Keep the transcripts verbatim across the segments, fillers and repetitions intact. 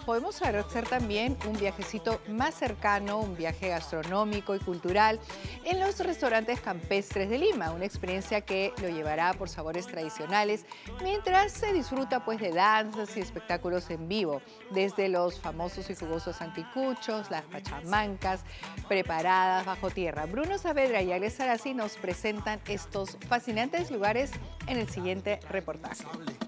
podemos hacer también un viajecito más cercano, un viaje gastronómico y cultural en los restaurantes campestres de Lima, una experiencia que lo llevará por sabores tradicionales mientras se disfruta pues de danzas y espectáculos en vivo, desde los famosos y jugosos anticuchos, las pachamancas preparadas bajo tierra. Bruno Saavedra y Alex Arasi nos presentan estos fascinantes lugares en el siguiente reportaje.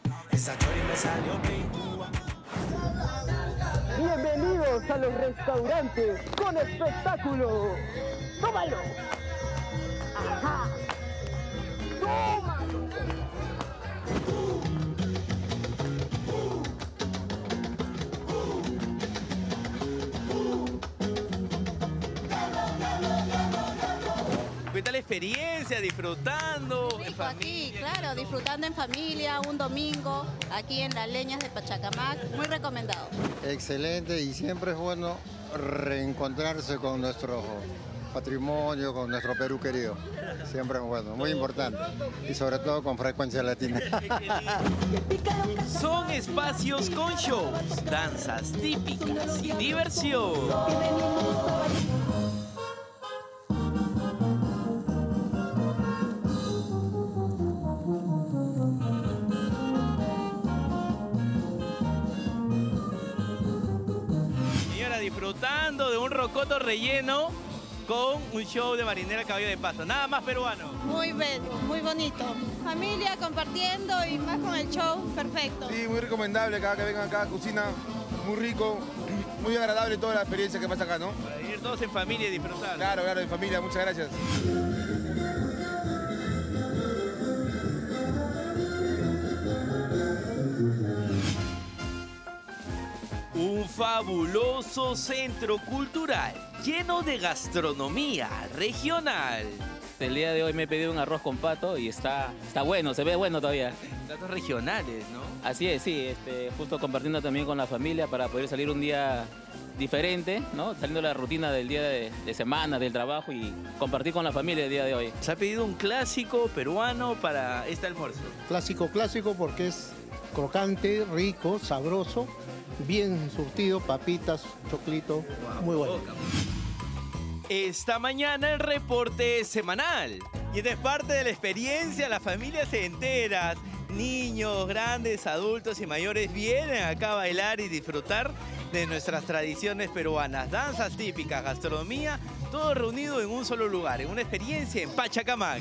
Bienvenidos a los restaurantes con espectáculo. ¡Tómalo! ¡Ajá! ¡Tómalo! ¿Qué tal la experiencia? ¿Disfrutando en Rico aquí, familia? claro, disfrutando en familia, un domingo, aquí en las leñas de Pachacamac, muy recomendado. Excelente, y siempre es bueno reencontrarse con nuestro patrimonio, con nuestro Perú querido. Siempre es bueno, muy importante. Y sobre todo con frecuencia latina. Son espacios con shows, danzas típicas y diversión. Disfrutando de un rocoto relleno con un show de marinera caballo de paso. Nada más peruano. Muy bello, muy bonito. Familia compartiendo y más con el show, perfecto. Sí, muy recomendable cada que vengan acá, cocina muy rico, muy agradable toda la experiencia que pasa acá, ¿no? Para ir todos en familia y disfrutar. Claro, claro, en familia, muchas gracias. Un fabuloso centro cultural lleno de gastronomía regional. El día de hoy me he pedido un arroz con pato y está, está bueno, se ve bueno todavía. Platos regionales, ¿no? Así es, sí, este, justo compartiendo también con la familia para poder salir un día diferente, ¿no? Saliendo de la rutina del día de, de semana, del trabajo y compartir con la familia el día de hoy. Se ha pedido un clásico peruano para este almuerzo. Clásico, clásico porque es crocante, rico, sabroso, bien surtido, papitas, choclito, muy bueno. Esta mañana el reporte semanal. Y esta es parte de la experiencia, las familias enteras, niños, grandes, adultos y mayores vienen acá a bailar y disfrutar de nuestras tradiciones peruanas, danzas típicas, gastronomía, todo reunido en un solo lugar, en una experiencia en Pachacamac.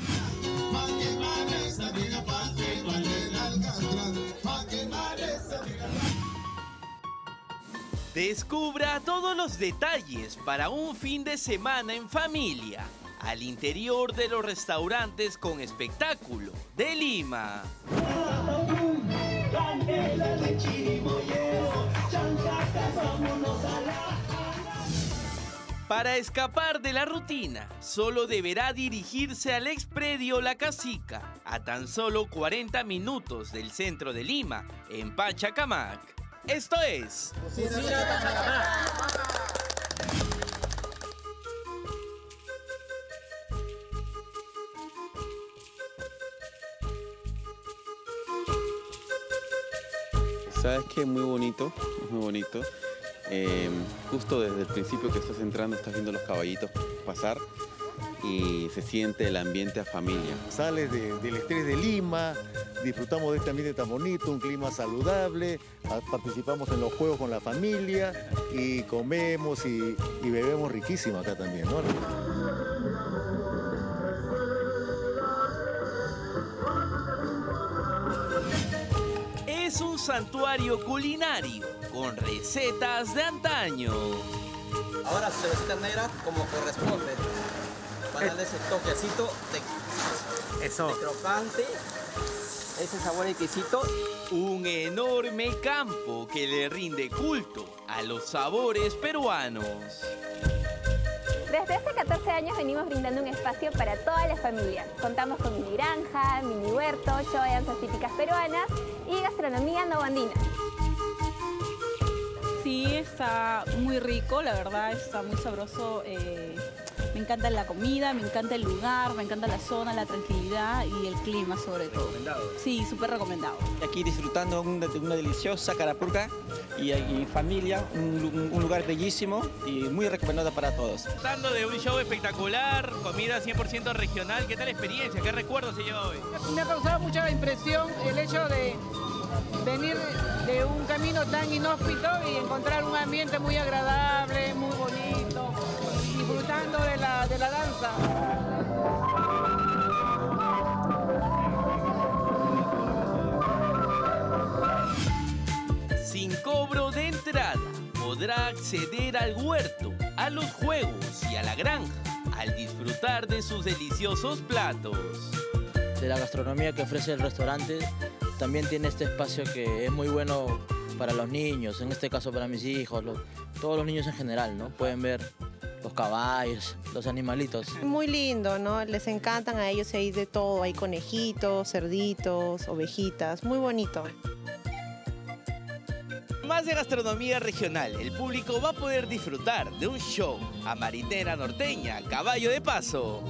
Descubra todos los detalles para un fin de semana en familia, al interior de los restaurantes con espectáculo de Lima. Para escapar de la rutina, solo deberá dirigirse al expredio La Casica, a tan solo cuarenta minutos del centro de Lima, en Pachacamac. Esto es Cocina Pachacamac. Sabes que es muy bonito, es muy bonito. Eh, justo desde el principio que estás entrando estás viendo los caballitos pasar y se siente el ambiente a familia. Sales de, del estrés de Lima, disfrutamos de este ambiente tan bonito, un clima saludable, participamos en los juegos con la familia y comemos y, y bebemos riquísimo acá también, ¿no? Es un santuario culinario con recetas de antaño. Ahora cervecita negra como corresponde. Para darle ese toquecito de, Eso. de crocante, ese sabor exquisito. Un enorme campo que le rinde culto a los sabores peruanos. Desde hace catorce años venimos brindando un espacio para toda la familia. Contamos con mini granja, mini huerto, show de danzas típicas peruanas y gastronomía novandina. Sí, está muy rico, la verdad está muy sabroso eh, Me encanta la comida, me encanta el lugar, me encanta la zona, la tranquilidad y el clima sobre todo. ¿Recomendado? Sí, súper recomendado. Aquí disfrutando una, de una deliciosa carapulcra y, y familia, un, un lugar bellísimo y muy recomendado para todos. Disfrutando de un show espectacular, comida cien por ciento regional. ¿Qué tal la experiencia? ¿Qué recuerdos se lleva hoy? Me ha causado mucha impresión el hecho de venir de un camino tan inhóspito y encontrar un ambiente muy agradable, muy bonito, disfrutando de la, de la danza. Sin cobro de entrada, podrá acceder al huerto, a los juegos y a la granja al disfrutar de sus deliciosos platos. De la gastronomía que ofrece el restaurante, también tiene este espacio que es muy bueno para los niños, en este caso para mis hijos, los, todos los niños en general, ¿no? Pueden ver los caballos, los animalitos. Muy lindo, ¿no? Les encantan a ellos, hay de todo, hay conejitos, cerditos, ovejitas, muy bonito. Más de gastronomía regional, el público va a poder disfrutar de un show a marinera norteña, caballo de paso.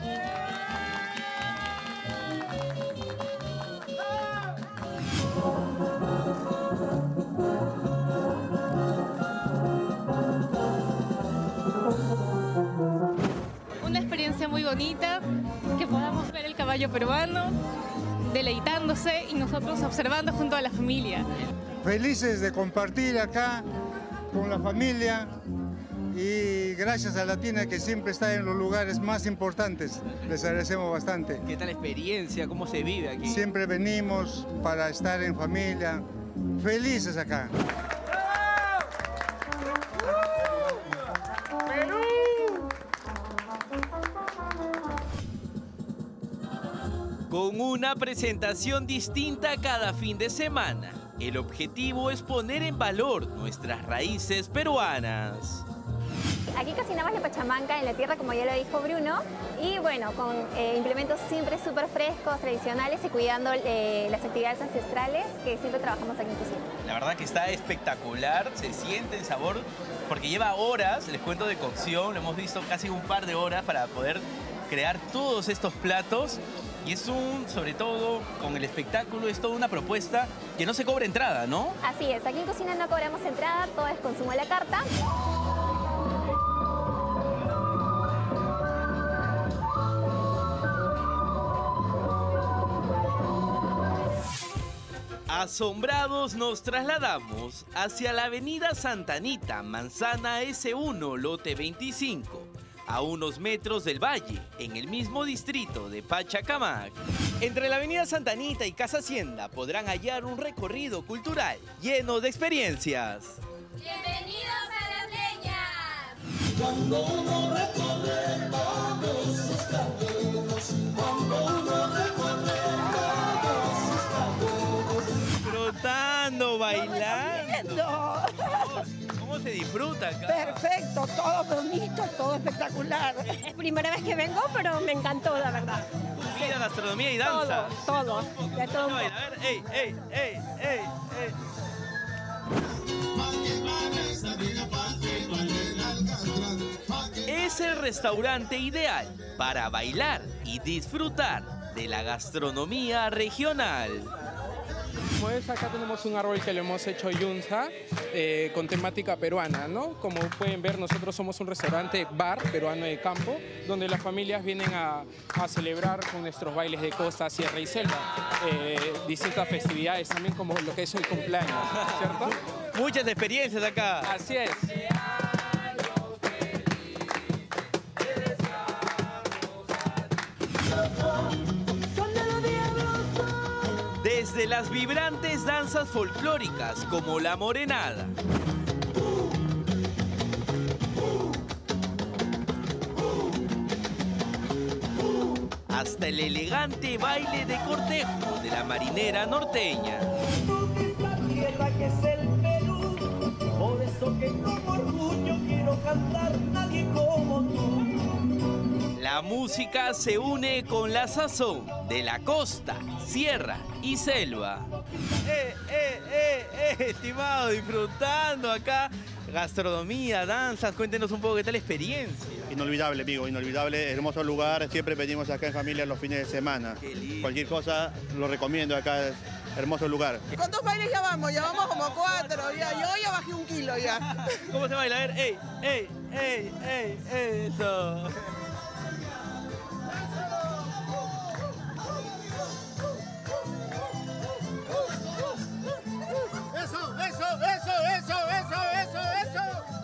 Una experiencia muy bonita, que podamos ver el caballo peruano deleitándose y nosotros observando junto a la familia. Felices de compartir acá con la familia y gracias a Latina que siempre está en los lugares más importantes. Les agradecemos bastante. ¿Qué tal la experiencia? ¿Cómo se vive aquí? Siempre venimos para estar en familia. Felices acá. Con una presentación distinta cada fin de semana, el objetivo es poner en valor nuestras raíces peruanas. Aquí cocinamos la pachamanca en la tierra, como ya lo dijo Bruno, y bueno, con eh, implementos siempre súper frescos, tradicionales y cuidando eh, las actividades ancestrales que siempre trabajamos aquí en cocina. La verdad que está espectacular, se siente el sabor, porque lleva horas, les cuento, de cocción, lo hemos visto casi un par de horas para poder crear todos estos platos. Y es un, sobre todo, con el espectáculo, es toda una propuesta que no se cobra entrada, ¿no? Así es, aquí en cocina no cobramos entrada, todo es consumo a la carta. Asombrados nos trasladamos hacia la avenida Santa Anita, Manzana ese uno, lote veinticinco. A unos metros del valle, en el mismo distrito de Pachacamac. Entre la avenida Santa Anita y Casa Hacienda podrán hallar un recorrido cultural lleno de experiencias. ¡Bienvenidos a Las Leñas! Cuando uno recorre todos sus caminos, cuando uno recorre todos sus caminos. Disfrutando, bailando. ¿Cómo se disfruta acá? Perfecto, todo bonito, todo espectacular. Es primera vez que vengo, pero me encantó, la verdad. Comida, gastronomía y danza. Todo, todo. De todo un poco. A ver, ey, ey, ey, ey, ey. Es el restaurante ideal para bailar y disfrutar de la gastronomía regional. Como ves, acá tenemos un árbol que le hemos hecho yunza eh, con temática peruana, ¿no? Como pueden ver, nosotros somos un restaurante bar peruano de campo, donde las familias vienen a, a celebrar con nuestros bailes de costa, sierra y selva, eh, distintas festividades, también como lo que es el cumpleaños, ¿cierto? Muchas experiencias acá. Así es. Desde las vibrantes danzas folclóricas como la morenada, hasta el elegante baile de cortejo de la marinera norteña. Tierra que es el Perú, por eso que con orgullo quiero cantar nadie como tú. La música se une con la sazón de la costa, sierra y selva. Eh, eh, eh, eh, estimado, disfrutando acá Gastronomía, danzas, cuéntenos un poco qué tal la experiencia. Inolvidable, amigo, inolvidable, hermoso lugar. Siempre venimos acá en familia los fines de semana. Cualquier cosa lo recomiendo acá, hermoso lugar. ¿Cuántos bailes ya vamos? Ya vamos como cuatro. Ya, yo ya bajé un kilo ya. ¿Cómo se baila? A ver, ey, ey, ey, ey, ey, eso. Eso, eso, eso, eso, eso, eso, eso.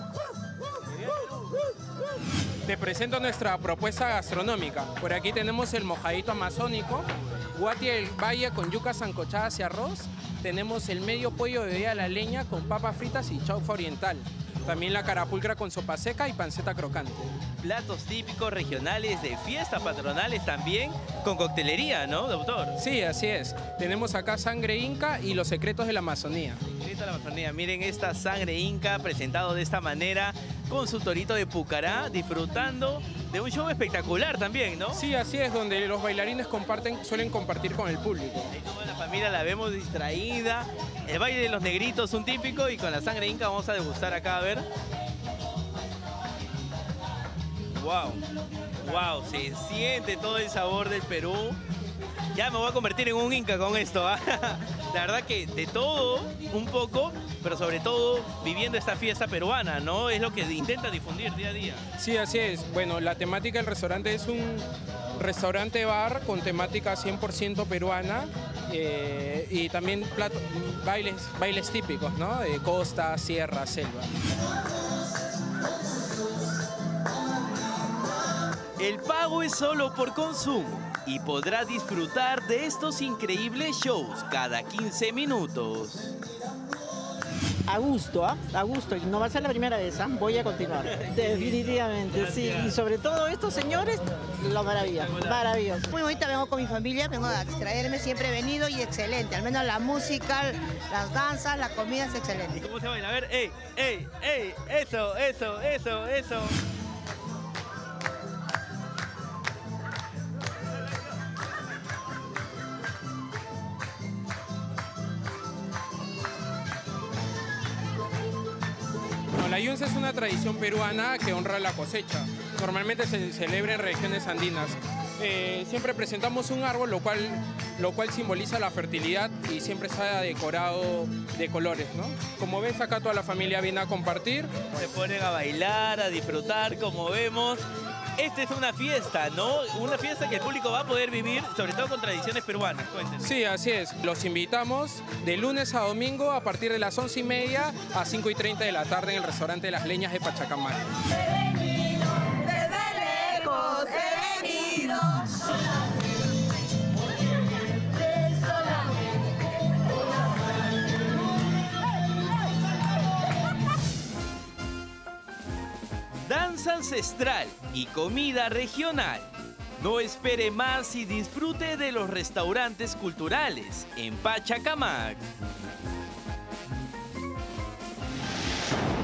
Te presento nuestra propuesta gastronómica. Por aquí tenemos el mojadito amazónico, guati del valle con yucas sancochadas y arroz. Tenemos el medio pollo de bebida a la leña con papas fritas y chaufa oriental. También la carapulcra con sopa seca y panceta crocante. Platos típicos regionales de fiestas patronales también, con coctelería, ¿no, doctor? Sí, así es. Tenemos acá sangre inca y los secretos de la Amazonía. Secretos de la Amazonía. Miren esta sangre inca presentado de esta manera, con su torito de pucará, disfrutando de un show espectacular también, ¿no? Sí, así es, donde los bailarines comparten, suelen compartir con el público. Ahí toda la familia la vemos distraída. El baile de los negritos, un típico, y con la sangre inca vamos a degustar acá, a ver. Wow, wow, se siente todo el sabor del Perú. Ya me voy a convertir en un inca con esto, ¿eh? La verdad que de todo, un poco, pero sobre todo viviendo esta fiesta peruana, ¿no? Es lo que intenta difundir día a día. Sí, así es. Bueno, la temática del restaurante es un restaurante-bar con temática cien por ciento peruana eh, y también plato, bailes, bailes típicos, ¿no? De costa, sierra, selva. El pago es solo por consumo y podrá disfrutar de estos increíbles shows cada quince minutos. A gusto, ¿ah? ¿eh? A gusto. Y no va a ser la primera vez, ¿ah? ¿eh? Voy a continuar. Definitivamente, sí. Y sobre todo estos señores, lo maravilla. Maravilloso. Muy bonita, vengo con mi familia, vengo a extraerme, siempre he venido y excelente. Al menos la música, las danzas, la comida es excelente. ¿Y cómo se baila? A ver, ey, ey, ey, eso, eso, eso, eso. La yunza es una tradición peruana que honra la cosecha. Normalmente se celebra en regiones andinas. Eh, siempre presentamos un árbol, lo cual, lo cual simboliza la fertilidad y siempre está decorado de colores, ¿no? Como ves, acá toda la familia viene a compartir. Se ponen a bailar, a disfrutar, como vemos. Esta es una fiesta, ¿no? Una fiesta que el público va a poder vivir, sobre todo con tradiciones peruanas. Cuéntenos. Sí, así es. Los invitamos de lunes a domingo a partir de las once y media a cinco y treinta de la tarde en el restaurante Las Leñas de Pachacamac. Desde lejos he venido. Danza ancestral y comida regional. No espere más y disfrute de los restaurantes culturales en Pachacamac.